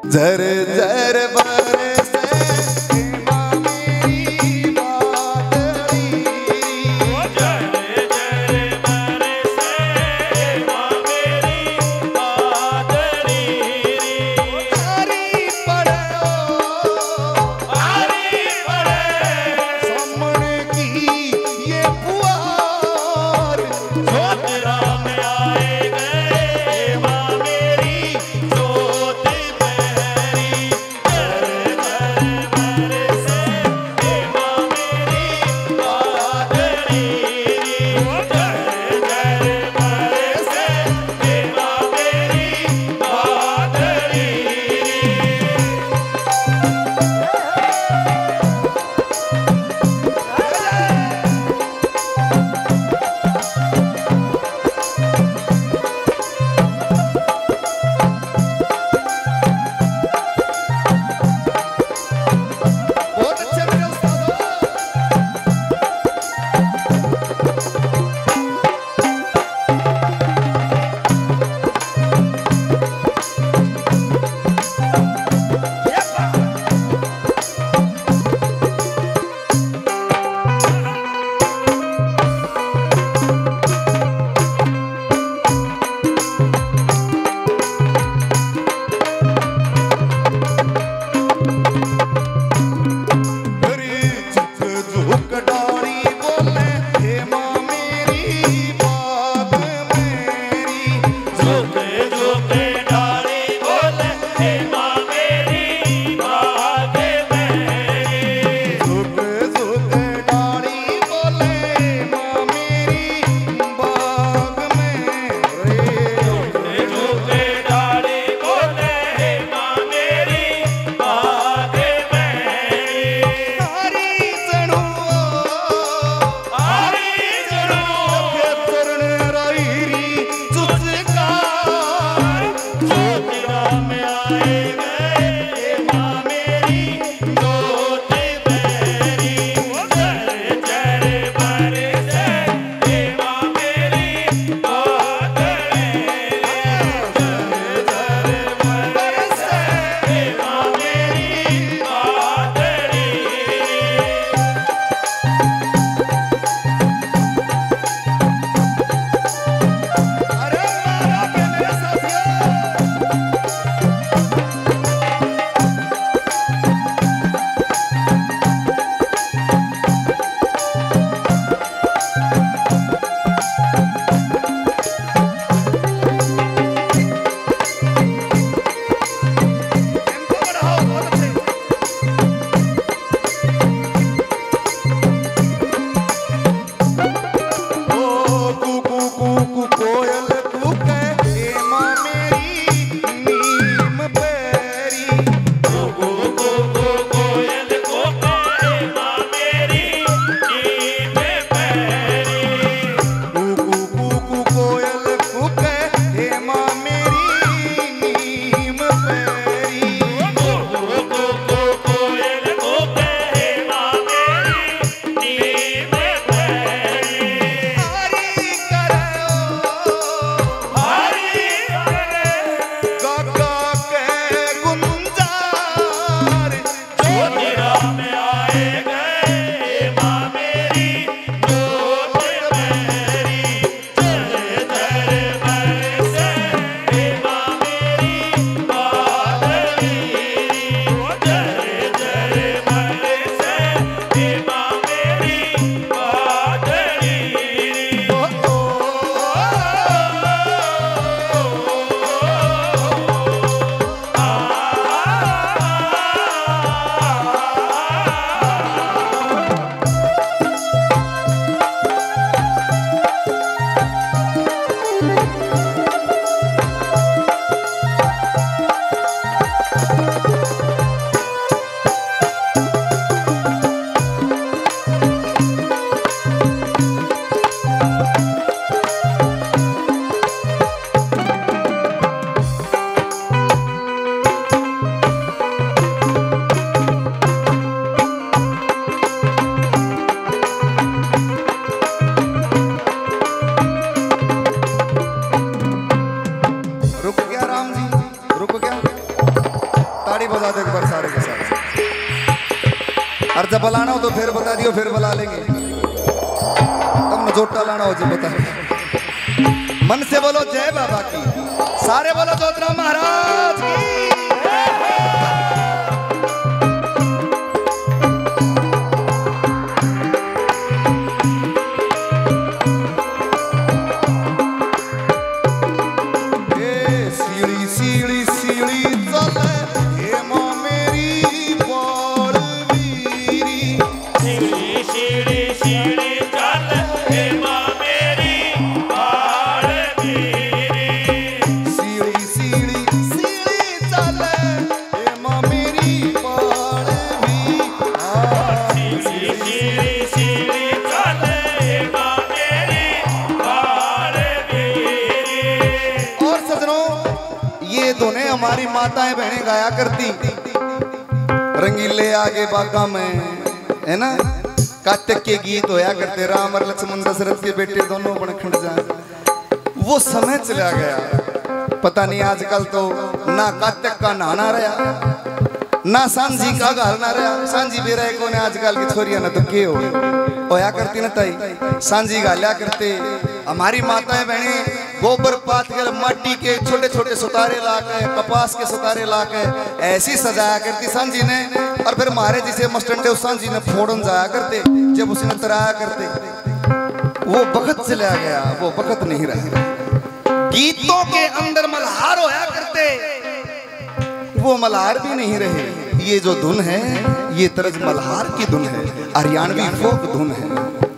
झर झर बरसे माँ मेरी बादली। झर झर बरसे माँ मेरी बादली। हरी पड़े सामने की ये पुआर। जोतरा में आए गए माँ मेरी जोत मेरी। झर झर और जब बुलाना हो तो फिर बता दियो, फिर बुला लेंगे। तब नजोटा लाना हो जब बता। मन से बोलो जय बाबा की, सारे बोलो जोतराम महाराज की। हमारी माताएं बहनें गाया करती, रंगीले आगे बागा में, है ना। कार्तिक के गीत होया करते, राम और लक्ष्मण दशरथ के बेटे दोनों बन खंड जाए। वो समय चला गया, पता नहीं आजकल तो ना कार्तिक का नहाना रहा, ना सांझी का घालना रहा। सांझी भी रहे कौन आजकल की छोरियां ना तो के होया करती ना ताई, सांझी घालिया करते। हमारी माताएं बहनें गोबर पात के माटी के छोटे छोटे सुतारे लाके, कपास के सुतारे लाके ऐसी सजाया करती सांझी ने। और फिर मारे जिसे मस्टंडे उस सांझी ने फोड़न जाया करते, जब उसे तराया करते। वो वक्त चला गया, वो वक्त नहीं रहा। गीतों के अंदर मल्हार होया करते, वो मल्हार भी नहीं रहे। ये जो धुन है ये तरज मल्हार की धुन है, हरियाणवी फोक धुन है।